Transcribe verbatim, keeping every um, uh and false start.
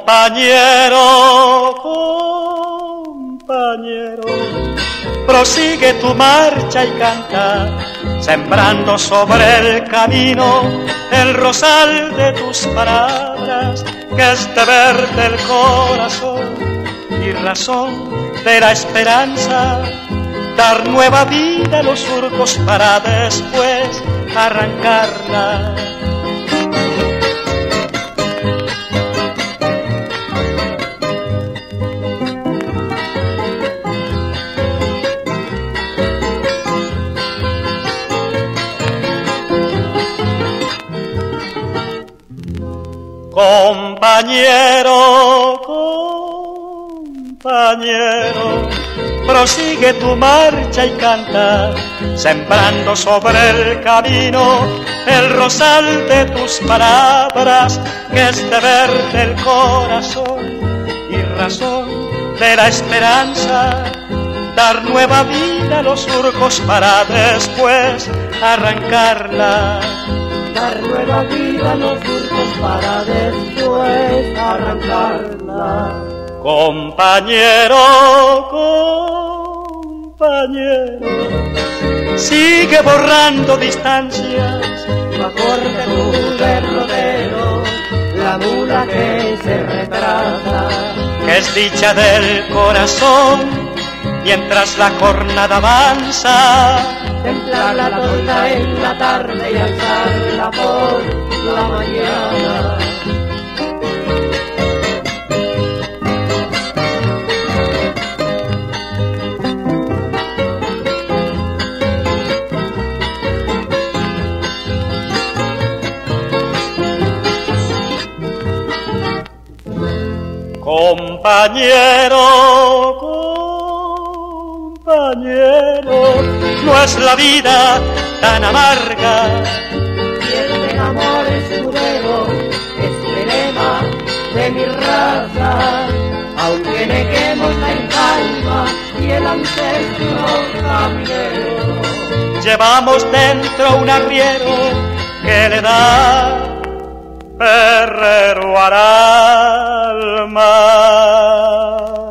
Compañero, compañero, prosigue tu marcha y canta, sembrando sobre el camino el rosal de tus palabras, que es deber del corazón y razón de la esperanza, dar nueva vida a los surcos para después arrancarla. Compañero, compañero, prosigue tu marcha y canta, sembrando sobre el camino el rosal de tus palabras, que es deber del corazón y razón de la esperanza, dar nueva vida a los surcos para después arrancarla. Dar nueva vida a los surcos para después arrancarla. Compañero, compañero, sigue borrando distancias, corre tu derrotero, la mula que se retrasa, que es dicha del corazón, mientras la jornada avanza. Templarla toda en la tarde y alzarla por la mañana. Compañero, compañero, no es la vida tan amarga. Y el amor escudero es el lema de mi raza, aunque neguemos la encalma y el ancestro caminero. Llevamos dentro un arriero que le da perrero al alma.